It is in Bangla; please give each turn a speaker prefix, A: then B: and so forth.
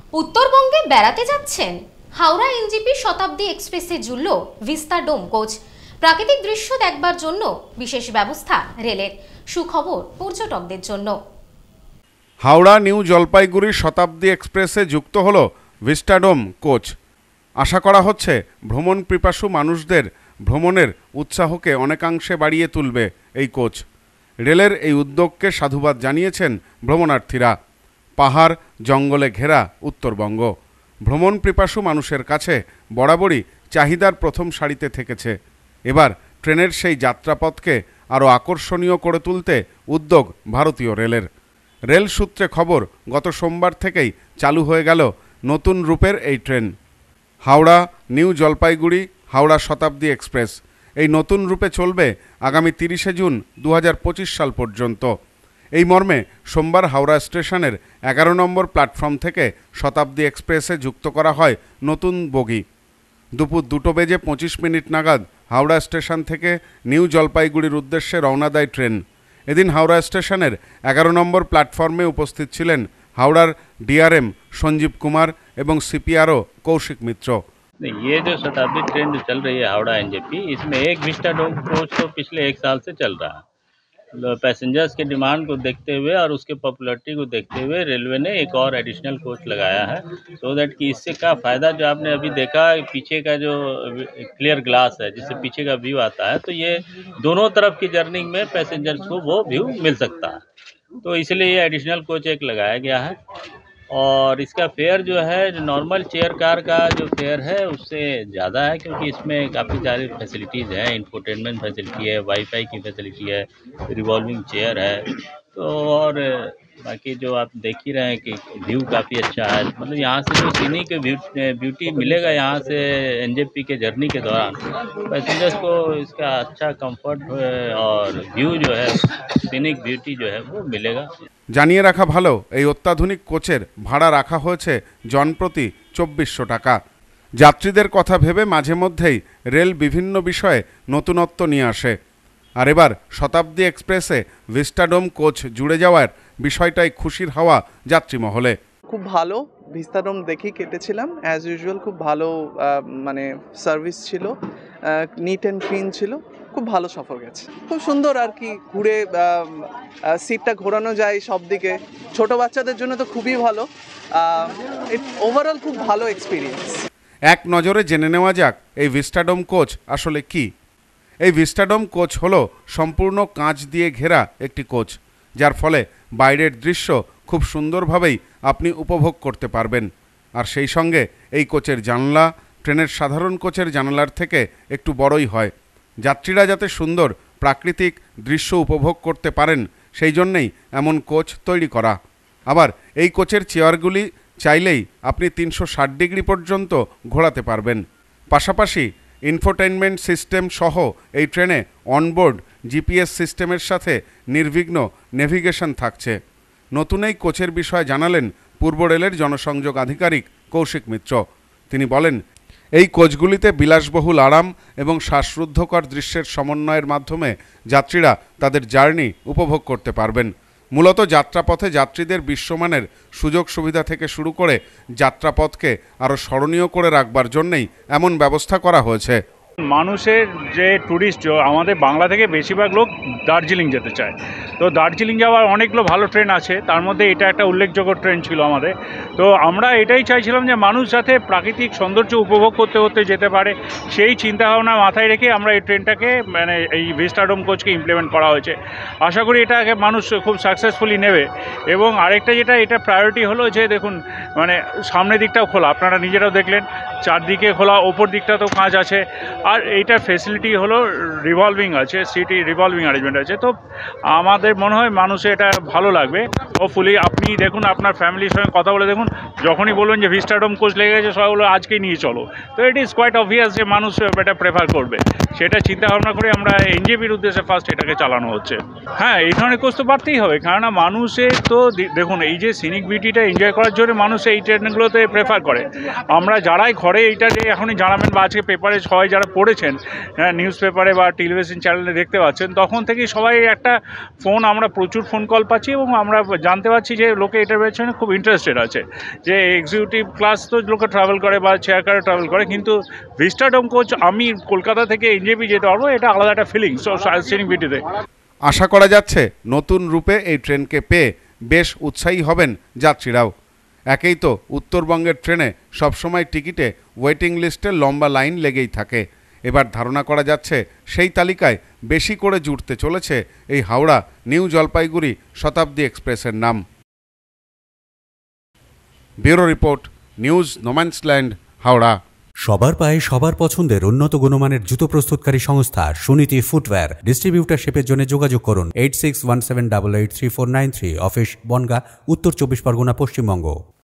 A: উত্তরবঙ্গে বেড়াতে যাচ্ছেন? হাওড়া এনজেপি শতাব্দী এক্সপ্রেসে জুড়ল ভিস্টাডোম কোচ। প্রাকৃতিক দৃশ্য দেখবার জন্য বিশেষ ব্যবস্থা রেলের। সুখবর পর্যটকদের জন্য।
B: হাওড়া নিউ জলপাইগুড়ি শতাব্দী এক্সপ্রেসে যুক্ত হলো ভিস্টাডোম কোচ। আশা করা হচ্ছে ভ্রমণ পিপাসু মানুষদের ভ্রমণের উৎসাহকে অনেকাংশে বাড়িয়ে তুলবে এই কোচ। রেলের এই উদ্যোগকে সাধুবাদ জানিয়েছেন ভ্রমণার্থীরা। পাহাড় জঙ্গলে ঘেরা উত্তরবঙ্গ ভ্রমণ পিপাসু মানুষের কাছে বরাবরই চাহিদার প্রথম সারিতে থেকেছে। এবার ট্রেনের সেই যাত্রাপথকে আরও আকর্ষণীয় করে তুলতে উদ্যোগ ভারতীয় রেলের। রেল সূত্রে খবর, গত সোমবার থেকেই চালু হয়ে গেল নতুন রূপের এই train. Howrah new Jalpaiguri Howrah Shatabdi express এই নতুন রূপে চলবে আগামী 30শে জুন 2025 সাল পর্যন্ত। এই মর্মে সোমবার হাওড়া স্টেশনের 11 নম্বর প্ল্যাটফর্ম থেকে শতাব্দী এক্সপ্রেসে যুক্ত করা হয় নতুন বগি। দুপুর 2:25 নাগাদ হাওড়া স্টেশন থেকে নিউ জলপাইগুড়ির উদ্দেশ্যে রওনা দেয় ট্রেন। এদিন হাওড়া স্টেশনের 11 নম্বর প্ল্যাটফর্মে উপস্থিত ছিলেন হাওড়ার ডিআরএম সঞ্জীব कुमार এবং সিপিআরও কৌশিক মিত্র।
C: ये जो शताब्दी ट्रेन जो चल रही है हावड़ा एनजेपी, इसमें एक विस्टाडोम कोच तो पिछले 1 साल से चल रहा है। पैसेंजर्स के डिमांड को देखते हुए और उसके पॉपुलैरिटी को देखते हुए रेलवे ने एक और एडिशनल कोच लगाया है, सो दैट कि इससे क्या फ़ायदा, जो आपने अभी देखा पीछे का जो क्लियर ग्लास है जिससे पीछे का व्यू आता है, तो ये दोनों तरफ की जर्नी में पैसेंजर्स को वो व्यू मिल सकता है। तो इसलिए ये एडिशनल कोच एक लगाया गया है। और इसका फेयर जो है नॉर्मल चेयर कार का जो फेयर है उससे ज़्यादा है, क्योंकि इसमें काफ़ी सारी फैसिलिटीज़ हैं। इंफोटेनमेंट फैसिलिटी है, वाईफाई की फैसिलिटी है, रिवॉल्विंग चेयर है, तो और बाकी जो आप देख ही रहे हैं कि व्यू काफ़ी अच्छा है। मतलब यहाँ से जो सीनिक ब्यूटी मिलेगा यहाँ से एनजेपी के जर्नी के दौरान पैसेंजर्स को इसका अच्छा कंफर्ट और व्यू जो है सीनिक ब्यूटी जो है वो मिलेगा।
B: জানিয়ে রাখা ভালো, এই অত্যাধুনিক কোচের ভাড়া রাখা হয়েছে জনপ্রতি 2400 টাকা। যাত্রীদের কথা ভেবে মাঝে মধ্যেই রেল বিভিন্ন বিষয়ে নতুনত্ব নিয়ে আসে। আর এবার শতাব্দী এক্সপ্রেসে ভিস্টাডোম কোচ জুড়ে যাওয়ার বিষয়টাই খুশির হাওয়া যাত্রী মহলে।
D: খুব ভালো, ভিস্টাডোম দেখেই কেটেছিলাম। অ্যাজ ইউজুয়াল খুব ভালো মানে সার্ভিস ছিল, নিট অ্যান্ড ক্লিন ছিল, খুব ভালো সফর গেছে। খুব সুন্দর আর কি, ঘুরে সিটটা ঘোরানো যায় সব দিকে, ছোট বাচ্চাদের জন্য তো খুবই ভালো। ওভারঅল খুব ভালো এক্সপিরিয়েন্স।
B: এক নজরে জেনে নেওয়া যাক এই ভিস্টাডোম কোচ আসলে কি। এই ভিস্টাডোম কোচ হলো সম্পূর্ণ কাঁচ দিয়ে ঘেরা একটি কোচ, যার ফলে বাইরের দৃশ্য খুব সুন্দরভাবেই আপনি উপভোগ করতে পারবেন। আর সেই সঙ্গে এই কোচের জানলা ট্রেনের সাধারণ কোচের জানালার থেকে একটু বড়ই হয়। যাত্রীরা যাতে সুন্দর প্রাকৃতিক দৃশ্য উপভোগ করতে পারেন সেই জন্যেই এমন কোচ তৈরি করা। আবার এই কোচের চেয়ারগুলি চাইলেই আপনি 360 ডিগ্রি পর্যন্ত ঘোরাতে পারবেন। পাশাপাশি ইনফোটেনমেন্ট সিস্টেম সহ এই ট্রেনে অনবোর্ড জিপিএস সিস্টেমের সাথে নির্বিঘ্ন নেভিগেশন থাকছে। নতুন এই কোচের বিষয়ে জানালেন পূর্ব রেলের জনসংযোগ আধিকারিক কৌশিক মিত্র। তিনি বলেন, এই কোচগুলিতে বিলাসবহুল আরাম এবং শ্বাসরুদ্ধকর দৃশ্যের সমন্বয়ের মাধ্যমে যাত্রীরা তাদের জার্নি উপভোগ করতে পারবেন। মূলত যাত্রাপথে যাত্রীদের বিশ্বমানের সুযোগ সুবিধা থেকে শুরু করে যাত্রাপথকে আরও স্মরণীয় করে রাখবার জন্যেই এমন ব্যবস্থা করা হয়েছে।
E: মানুষের যে ট্যুরিস্ট, আমাদের বাংলা থেকে বেশিরভাগ লোক দার্জিলিং যেতে চায়, তো দার্জিলিং যাওয়ার অনেকগুলো ভালো ট্রেন আছে, তার মধ্যে এটা একটা উল্লেখযোগ্য ট্রেন ছিল আমাদের। তো আমরা এটাই চাইছিলাম যে মানুষ যাতে প্রাকৃতিক সৌন্দর্য উপভোগ করতে করতে যেতে পারে, সেই চিন্তাভাবনা মাথায় রেখে আমরা এই ট্রেনটাকে মানে এই ভিস্টাডোম কোচকে ইমপ্লিমেন্ট করা হয়েছে। আশা করি এটাকে মানুষ খুব সাকসেসফুলি নেবে। এবং আরেকটা যেটা এটা প্রায়োরিটি হলো যে দেখুন, মানে সামনের দিকটাও খোলা, আপনারা নিজেরাও দেখলেন, চারদিকে খোলা, ওপর দিকটাতেও কাঁচ আছে। আর এইটার ফেসিলিটি হলো রিভলভিং আছে, সিটি রিভলভিং অ্যারেঞ্জমেন্ট আছে। তো আমাদের মনে হয় মানুষের এটা ভালো লাগবে। হোপফুলি আপনি দেখুন, আপনার ফ্যামিলির সঙ্গে কথা বলে দেখুন, যখনই বলবেন যে ভিস্টাডোম কোচ লেগে গেছে সবাই বলবে আজকেই নিয়ে চলো, তো ইট ইজ কোয়াইট অবভিয়াস যে মানুষ এটা প্রেফার করবে। সেটা চিন্তা ভাবনা করে আমরা এনজেপির উদ্দেশ্যে ফার্স্ট এটাকে চালানো হচ্ছে। হ্যাঁ, এই ধরনের কোচ তো বাড়তেই হবে, কেননা মানুষের তো দেখুন এই যে সিনিক বিউটিটা এনজয় করার জন্য মানুষ এই ট্রেনগুলোতে প্রেফার করে। আমরা যারাই ঘরে এইটা যে এখনই জানাবেন বা আজকে পেপারে সবাই যারা পড়েছেন, হ্যাঁ, নিউজ পেপারে বা টেলিভিশন চ্যানেলে দেখতে পাচ্ছেন, তখন থেকেই সবাই একটা ফোন, আমরা প্রচুর ফোন কল পাচ্ছি এবং আমরা জানতে পারছি যে লোকে এটার পেছনে খুব ইন্টারেস্টেড আছে। যে এক্সিকিউটিভ ক্লাস তো লোকে ট্রাভেল করে বা চেয়ার কারে ট্রাভেল করে, কিন্তু ভিস্টাডোম কোচ আমি কলকাতা থেকে এনজেপি যেতে পারবো, এটা আলাদা একটা ফিলিংস সিনিংভিটিতে।
B: আশা করা যাচ্ছে নতুন রূপে এই ট্রেনকে পেয়ে বেশ উৎসাহী হবেন যাত্রীরাও। একেই তো উত্তরবঙ্গের ট্রেনে সবসময় টিকিটে ওয়েটিং লিস্টে লম্বা লাইন লেগেই থাকে। এবার ধারণা করা যাচ্ছে সেই তালিকায় বেশি করে জুড়তে চলেছে এই হাওড়া নিউ জলপাইগুড়ি শতাব্দী এক্সপ্রেসের নাম। Bureau report, news no man's land, Howrah.
F: সবার পায়ে সবার পছন্দের উন্নত গুণমানের জুতো প্রস্তুতকারী সংস্থা সুনীতি ফুটওয়্যার। ডিস্ট্রিবিউটারশিপের জন্য যোগাযোগ করুন 8617883493। অফিস বনগাঁ, উত্তর 24 পরগনা, পশ্চিমবঙ্গ।